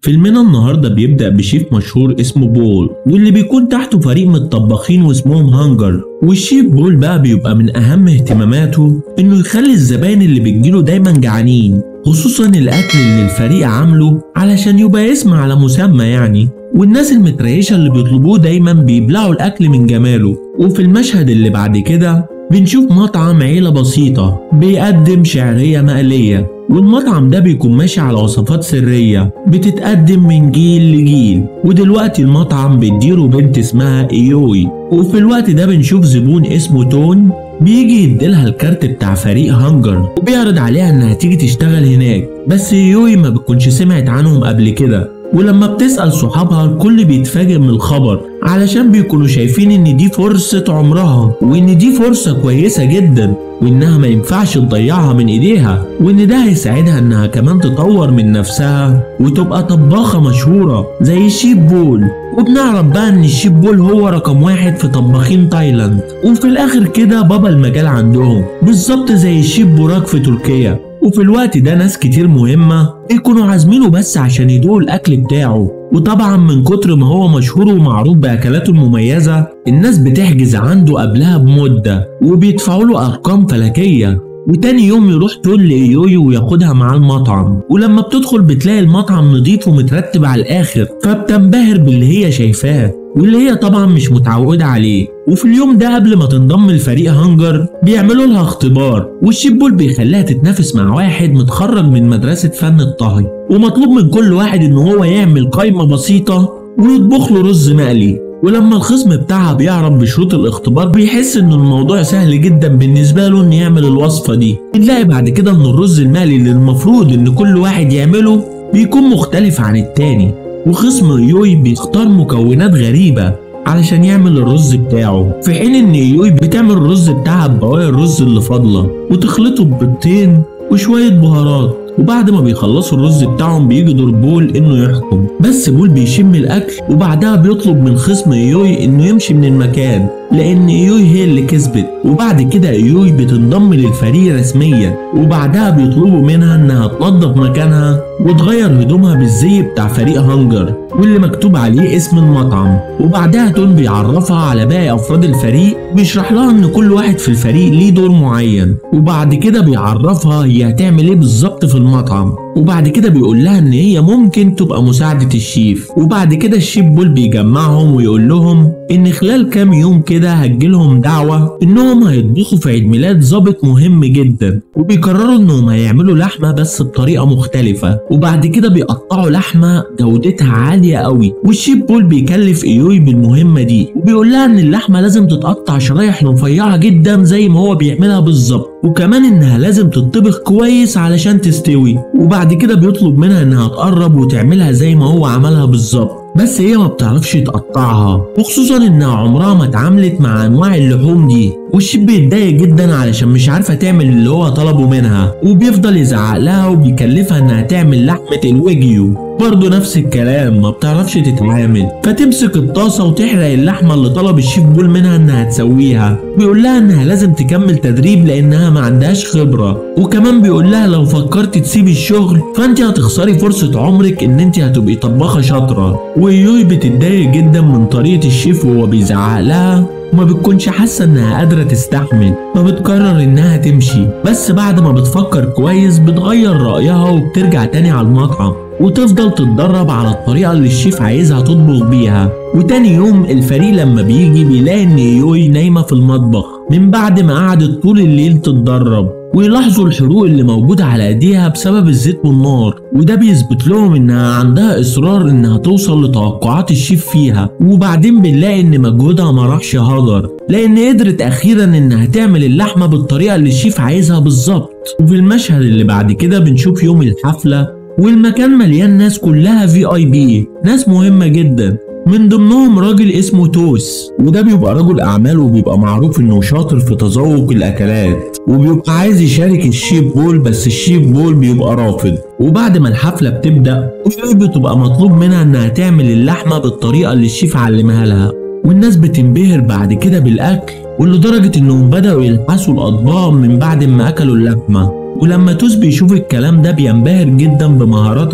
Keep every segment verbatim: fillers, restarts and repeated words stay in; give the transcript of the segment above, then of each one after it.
فيلمنا النهاردة بيبدأ بشيف مشهور اسمه بول، واللي بيكون تحته فريق من الطباخين واسمهم هانجر. والشيف بول بقى بيبقى من أهم اهتماماته إنه يخلي الزباين اللي بتجيله دايما جعانين، خصوصا الأكل اللي الفريق عامله علشان يبقى اسم على مسمى يعني. والناس المتريشة اللي بيطلبوه دايما بيبلعوا الأكل من جماله. وفي المشهد اللي بعد كده بنشوف مطعم عيلة بسيطة بيقدم شعرية مقلية، والمطعم ده بيكون ماشي على وصفات سرية بتتقدم من جيل لجيل. ودلوقتي المطعم بيديره بنت اسمها ايوي، وفي الوقت ده بنشوف زبون اسمه تون بيجي يديلها الكارت بتاع فريق هانجر وبيعرض عليها انها تيجي تشتغل هناك. بس ايوي ما بتكونش سمعت عنهم قبل كده، ولما بتسأل صحابها الكل بيتفاجئ من الخبر علشان بيكونوا شايفين ان دي فرصة عمرها، وان دي فرصة كويسة جدا، وانها ما ينفعش تضيعها من ايديها، وان ده هيساعدها انها كمان تطور من نفسها وتبقى طباخة مشهورة زي الشيف بول. وبنعرف بقى ان الشيف بول هو رقم واحد في طباخين تايلاند، وفي الاخر كده بابا المجال عندهم بالظبط زي الشيف بوراك في تركيا. وفي الوقت ده ناس كتير مهمة بيكونوا عازمينه بس عشان يدوقوا الأكل بتاعه. وطبعا من كتر ما هو مشهور ومعروف بأكلاته المميزة الناس بتحجز عنده قبلها بمدة وبيدفعوا له أرقام فلكية. وتاني يوم يروح تون لإيوي وياخدها معاه المطعم، ولما بتدخل بتلاقي المطعم نضيف ومترتب على الآخر، فبتنبهر باللي هي شايفاه واللي هي طبعا مش متعودة عليه. وفي اليوم ده قبل ما تنضم لفريق هانجر بيعملوا لها اختبار، والشيف بول بيخليها تتنافس مع واحد متخرج من مدرسة فن الطهي، ومطلوب من كل واحد ان هو يعمل قايمة بسيطة ويطبخ له رز مقلي. ولما الخصم بتاعها بيعرف بشروط الاختبار بيحس ان الموضوع سهل جدا بالنسبة له ان يعمل الوصفة دي. بنلاقي بعد كده ان الرز المقلي اللي المفروض ان كل واحد يعمله بيكون مختلف عن التاني، وخصم ايوي بيختار مكونات غريبة علشان يعمل الرز بتاعه، في حين ان ايوي بتعمل الرز بتاعها ببواقي الرز اللي فاضلة وتخلطه ببيضتين وشوية بهارات. وبعد ما بيخلصوا الرز بتاعهم بيجي دور بول انه يحكم، بس بول بيشم الاكل وبعدها بيطلب من خصم ايوي انه يمشي من المكان لان ايوي هي اللي كسبت. وبعد كده ايوي بتنضم للفريق رسميا، وبعدها بيطلبوا منها انها تنظف مكانها وتغير هدومها بالزي بتاع فريق هانجر واللي مكتوب عليه اسم المطعم. وبعدها تون بيعرفها على باقي افراد الفريق وبيشرح لها ان كل واحد في الفريق ليه دور معين، وبعد كده بيعرفها هي هتعمل ايه بالظبط في المطعم. وبعد كده بيقول لها ان هي ممكن تبقى مساعدة الشيف. وبعد كده الشيف بول بيجمعهم ويقول لهم ان خلال كام يوم كده هتجيلهم دعوة انهم هيطبخوا في عيد ميلاد ظابط مهم جدا، وبيقرروا انهم هيعملوا لحمة بس بطريقة مختلفة. وبعد كده بيقطعوا لحمة جودتها عالية قوي، والشيف بول بيكلف ايوي بالمهمة دي وبيقول لها ان اللحمة لازم تتقطع شرايح رفيعة جدا زي ما هو بيعملها بالظبط، وكمان انها لازم تطبخ كويس علشان تستوي. وبعد كده بيطلب منها انها تقرب وتعملها زي ما هو عملها بالظبط، بس هي ما بتعرفش تقطعها، وخصوصا انها عمرها ما اتعاملت مع انواع اللحوم دي. والشيف بيتضايق جدا علشان مش عارفه تعمل اللي هو طلبه منها، وبيفضل يزعق لها وبيكلفها انها تعمل لحمه الويجيو برضه نفس الكلام، ما بتعرفش تتعامل، فتمسك الطاسه وتحرق اللحمه اللي طلب الشيف بول منها انها تسويها. بيقول لها انها لازم تكمل تدريب لانها ما عندهاش خبره، وكمان بيقول لها لو فكرت تسيبي الشغل فانت هتخسري فرصه عمرك ان انت هتبقي طباخه شاطره. ويوي بتتضايق جدا من طريقه الشيف وهو بيزعق لها، وما بتكونش حاسه انها قادره تستحمل، فبتقرر انها تمشي. بس بعد ما بتفكر كويس بتغير رايها وبترجع تاني على المطعم وتفضل تتدرب على الطريقه اللي الشيف عايزها تطبخ بيها. وتاني يوم الفريق لما بيجي بيلاقي ان ايوي نايمه في المطبخ من بعد ما قعدت طول الليل تتدرب، ويلاحظوا الحروق اللي موجودة على ايديها بسبب الزيت والنار، وده بيثبت لهم انها عندها اصرار انها توصل لتوقعات الشيف فيها. وبعدين بنلاقي ان مجهودها ما راحش هدر لان قدرت اخيرا انها تعمل اللحمة بالطريقة اللي الشيف عايزها بالظبط. وفي المشهد اللي بعد كده بنشوف يوم الحفلة والمكان مليان ناس كلها في اي بي، ناس مهمة جدا، من ضمنهم راجل اسمه توس، وده بيبقى رجل اعمال وبيبقى معروف انه شاطر في تذوق الاكلات، وبيبقى عايز يشارك الشيف بول بس الشيف بول بيبقى رافض. وبعد ما الحفله بتبدا بتبقى مطلوب منها انها تعمل اللحمه بالطريقه اللي الشيف علمها لها، والناس بتنبهر بعد كده بالاكل ولدرجه انهم بداوا يلحسوا الاطباق من بعد ما اكلوا اللحمه. ولما توس بيشوف الكلام ده بينبهر جدا بمهاراتها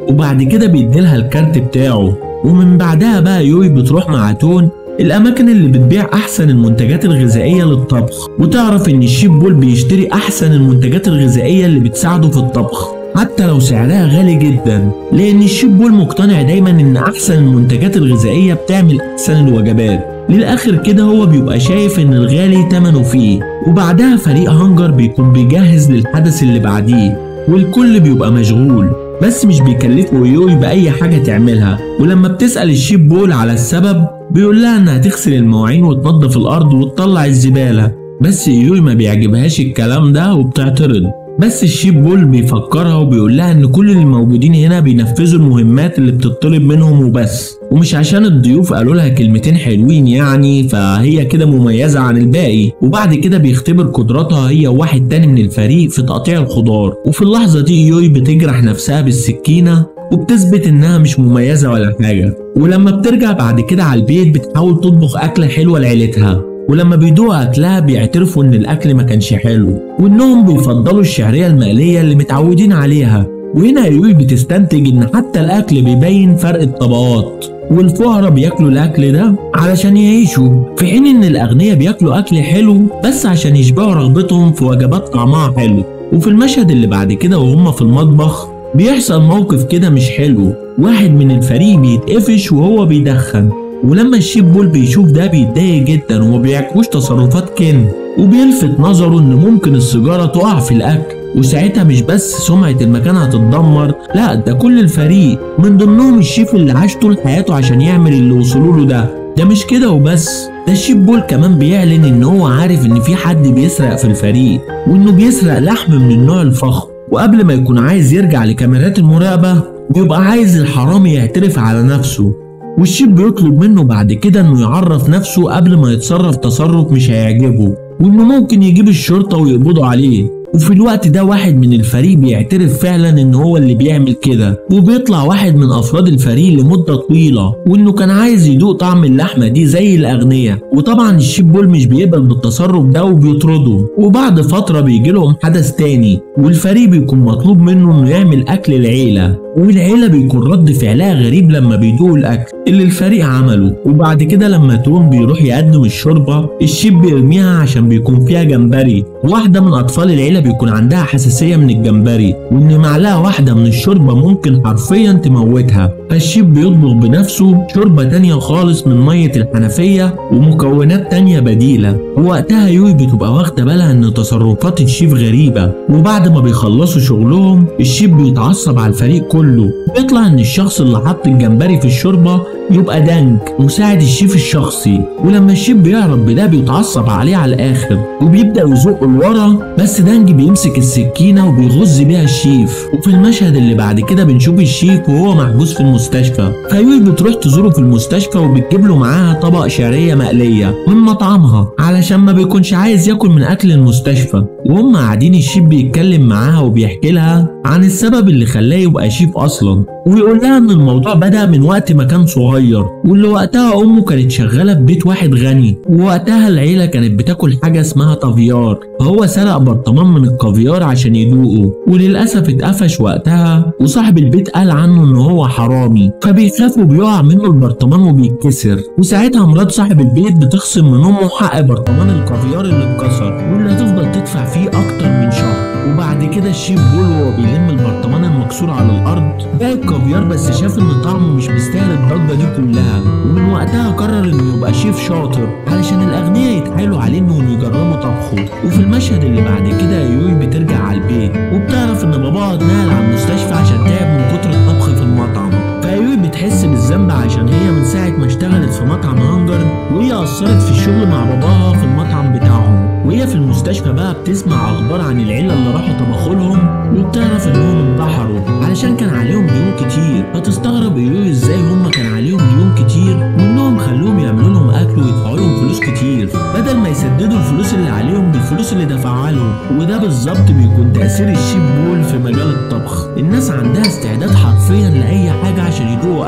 وبعد كده بيديلها الكارت بتاعه. ومن بعدها بقى يوي بتروح مع تون الأماكن اللي بتبيع أحسن المنتجات الغذائية للطبخ، وتعرف إن الشيف بول بيشتري أحسن المنتجات الغذائية اللي بتساعده في الطبخ حتى لو سعرها غالي جدا، لأن الشيف بول مقتنع دايما إن أحسن المنتجات الغذائية بتعمل أحسن الوجبات. للآخر كده هو بيبقى شايف إن الغالي تمنه فيه. وبعدها فريق هانجر بيكون بيجهز للحدث اللي بعديه، والكل بيبقى مشغول، بس مش بيكلفوا يوي بأي حاجة تعملها. ولما بتسأل الشيف بول على السبب بيقول لها إنها تغسل المواعين وتنظف الأرض وتطلع الزبالة، بس يوي ما بيعجبهاش الكلام ده وبتعترض. بس الشيف بول بيفكرها وبيقول لها ان كل اللي موجودين هنا بينفذوا المهمات اللي بتطلب منهم وبس، ومش عشان الضيوف قالوا لها كلمتين حلوين يعني فهي كده مميزة عن الباقي. وبعد كده بيختبر قدراتها هي وواحد تاني من الفريق في تقطيع الخضار، وفي اللحظة دي يوي بتجرح نفسها بالسكينة وبتثبت انها مش مميزة ولا حاجة. ولما بترجع بعد كده على البيت بتحاول تطبخ أكلة حلوة لعيلتها، ولما بيدوقوا أكلها بيعترفوا إن الأكل ما كانش حلو، وإنهم بيفضلوا الشعرية المقلية اللي متعودين عليها. وهنا يوي بتستنتج إن حتى الأكل بيبين فرق الطبقات، والفقراء بياكلوا الأكل ده علشان يعيشوا، في حين إن الأغنياء بياكلوا أكل حلو بس عشان يشبعوا رغبتهم في وجبات طعمها حلو. وفي المشهد اللي بعد كده وهم في المطبخ بيحصل موقف كده مش حلو، واحد من الفريق بيتقفش وهو بيدخن، ولما الشيف بول بيشوف ده بيتضايق جدا وما بيعجبوش تصرفات كين، وبيلفت نظره ان ممكن السيجاره تقع في الاكل، وساعتها مش بس سمعه المكان هتتدمر، لا ده كل الفريق من ضمنهم الشيف اللي عاش طول حياته عشان يعمل اللي وصلوا له ده. ده مش كده وبس، ده الشيف بول كمان بيعلن ان هو عارف ان في حد بيسرق في الفريق، وانه بيسرق لحم من النوع الفخم. وقبل ما يكون عايز يرجع لكاميرات المراقبه بيبقى عايز الحرامي يعترف على نفسه، والشيف بيطلب منه بعد كده انه يعرف نفسه قبل ما يتصرف تصرف مش هيعجبه، وانه ممكن يجيب الشرطة ويقبضوا عليه. وفي الوقت ده واحد من الفريق بيعترف فعلا ان هو اللي بيعمل كده، وبيطلع واحد من افراد الفريق لمدة طويلة وانه كان عايز يدوق طعم اللحمة دي زي الاغنياء. وطبعا الشيف بول مش بيقبل بالتصرف ده وبيطرده. وبعد فترة بيجي لهم حدث تاني والفريق بيكون مطلوب منه انه يعمل اكل العيلة، والعيلة بيكون رد فعلها غريب لما بيدوقوا الاكل اللي الفريق عمله. وبعد كده لما تون بيروح يقدم الشوربة الشيف بيرميها عشان بيكون فيها جمبري، واحدة من اطفال العيلة بيكون عندها حساسية من الجمبري، وان معلقة واحدة من الشوربة ممكن حرفيا تموتها. فالشيف بيطبخ بنفسه شوربة تانية خالص من مية الحنفية ومكونات تانية بديلة. ووقتها يوي بتبقى واخدة بالها ان تصرفات الشيف غريبة. وبعد ما بيخلصوا شغلهم الشيف بيتعصب على الفريق كله. بيطلع ان الشخص اللي حط الجمبري في الشوربة يبقى دانج مساعد الشيف الشخصي، ولما الشيف بيعرف بده بيتعصب عليه على الاخر وبيبدأ يزقه لورا، بس دانج بيمسك السكينة وبيغز بيها الشيف. وفي المشهد اللي بعد كده بنشوف الشيف وهو محجوز في المستشفى، فيوي بتروح تزوره في المستشفى وبتجيب له معاها طبق شعرية مقلية من مطعمها علشان ما بيكونش عايز ياكل من اكل المستشفى. وهم قاعدين الشيف بيتكلم معاها وبيحكي لها عن السبب اللي خلاه يبقى شيف اصلا، ويقول لها ان الموضوع بدأ من وقت ما كان صغير، واللي وقتها امه كانت شغالة في بيت واحد غني، ووقتها العيلة كانت بتاكل حاجة اسمها كافيار، فهو سرق برطمان من الكافيار عشان يدوقه، وللاسف اتقفش وقتها وصاحب البيت قال عنه ان هو حرامي، فبيخاف وبيقع منه البرطمان وبيتكسر. وساعتها مرات صاحب البيت بتخصم من امه حق برطمان الكافيار اللي اتكسر واللي هتفضل تدفع فيه اكتر من شهر. وبعد كده الشيف بول وهو بيلم البرطمان المكسور على الارض باقي الكافيار، بس شاف ان طعمه مش مستاهل الضجه دي كلها، ومن وقتها قرر انه يبقى شيف شاطر علشان الاغنياء يتحايلوا عليه انهم يجربوا طبخه. وفي المشهد اللي بعد كده يوي بترجع على البيت وبتعرف ان باباها اتنقل على المستشفى عشان تعب من كتر الطبخ في المطعم، فيوي بتحس بالذنب عشان هي من ساعه ما اشتغلت في مطعم هانجر وهي قصرت في الشغل مع باباها في المطعم بتاعهم. وهي في المستشفى بقى بتسمع اخبار عن العيله اللي راحوا طبخوا لهم وبتعرف انهم انتحروا علشان كان عليهم ديون كتير، فتستغرب يوي ازاي هم كان عليهم ديون كتير وانهم خلوهم يعملوا لهم اكل ويدفعوا لهم فلوس كتير بدل ما يسددوا الفلوس اللي عليهم بالفلوس اللي دفعوها لهم. وده بالظبط بيكون تاثير الشيف بول في مجال الطبخ، الناس عندها استعداد حرفيا لاي حاجه عشان يدوقوا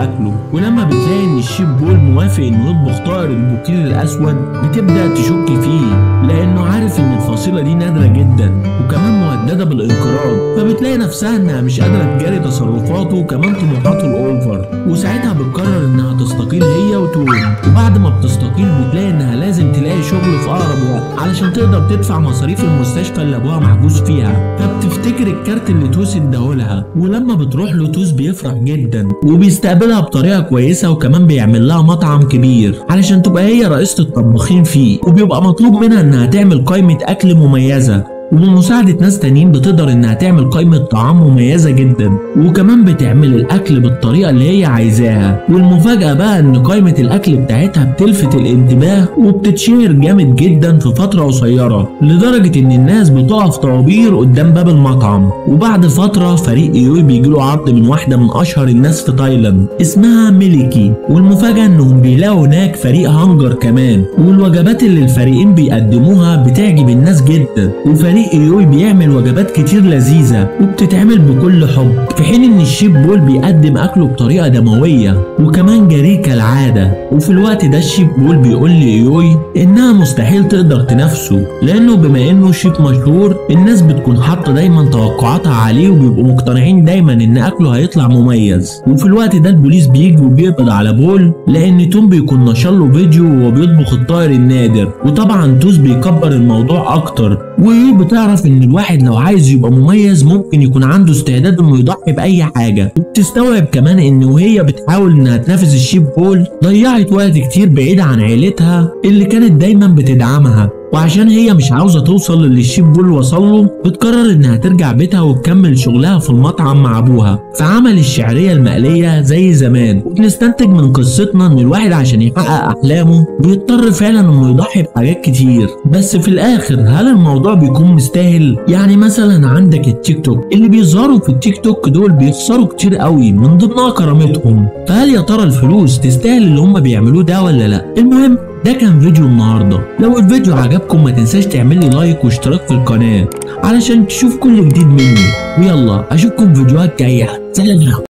اكله. ولما بتلاقي ان الشيف بول موافق انه يطبخ طائر البوكيل الاسود بتبدا تشك فيه، لانه عارف ان الفصيله دي نادره جدا وكمان مهدده بالانقراض، فبتلاقي نفسها انها مش قادره تجاري تصرفاته وكمان طموحاته الاوفر، وساعتها بتقرر انها تستقيل هي وتون. وبعد ما بتستقيل بتلاقي انها لازم تلاقي شغل في اقرب وقت علشان تقدر تدفع مصاريف المستشفى اللي ابوها محجوز فيها، فبتفتكر الكارت اللي توس اداهولها. ولما بتروح له توس بيفرح جدا وبيستقبلها بطريقه كويسه، وكمان بيعمل لها مطعم كبير علشان تبقى هي رئيسه الطباخين فيه، وبيبقى مطلوب منها انها تعمل قائمه اكل مميزه، وبمساعدة ناس تانيين بتقدر انها تعمل قائمة طعام مميزة جدا، وكمان بتعمل الاكل بالطريقة اللي هي عايزاها. والمفاجأة بقى ان قائمة الاكل بتاعتها بتلفت الانتباه وبتتشهر جامد جدا في فترة قصيرة، لدرجة ان الناس بتقف طوابير قدام باب المطعم. وبعد فترة فريق ايوي بيجيله عرض من واحدة من اشهر الناس في تايلاند اسمها ميليكي، والمفاجأة انهم بيلاقوا هناك فريق هانجر كمان، والوجبات اللي الفريقين بيقدموها بتعجب الناس جدا. وفريق ايوي بيعمل وجبات كتير لذيذة وبتتعمل بكل حب، في حين ان الشيف بول بيقدم اكله بطريقة دموية وكمان جريء كالعادة. وفي الوقت ده الشيف بول بيقول لايوي انها مستحيل تقدر تنافسه، لانه بما انه شيف مشهور الناس بتكون حاطة دايما توقعاتها عليه، وبيبقوا مقتنعين دايما ان اكله هيطلع مميز. وفي الوقت ده البوليس بيجي وبيقبض على بول، لان توم بيكون نشر له فيديو وهو بيطبخ الطائر النادر. وطبعا توس بيكبر الموضوع اكتر، وايه بتعرف ان الواحد لو عايز يبقى مميز ممكن يكون عنده استعداد انه يضحي باي حاجه. وبتستوعب كمان ان وهي بتحاول انها تنافس الشيف بول ضيعت وقت كتير بعيده عن عيلتها اللي كانت دايما بتدعمها، وعشان هي مش عاوزه توصل للي الشيف بول وصله بتقرر انها ترجع بيتها وتكمل شغلها في المطعم مع ابوها في عمل الشعريه المقليه زي زمان. وبنستنتج من قصتنا ان الواحد عشان يحقق احلامه بيضطر فعلا انه يضحي بحاجات كتير، بس في الاخر هل الموضوع بيكون مستاهل؟ يعني مثلا عندك التيك توك، اللي بيظهروا في التيك توك دول بيخسروا كتير قوي من ضمنها كرامتهم، فهل يا ترى الفلوس تستاهل اللي هم بيعملوه ده ولا لا؟ المهم ده كان فيديو النهارده. لو الفيديو عجبكم ما تنساش تعمل لي لايك واشتراك في القناه علشان تشوف كل جديد مني، ويلا اشوفكم في فيديوهات جايه. سلام.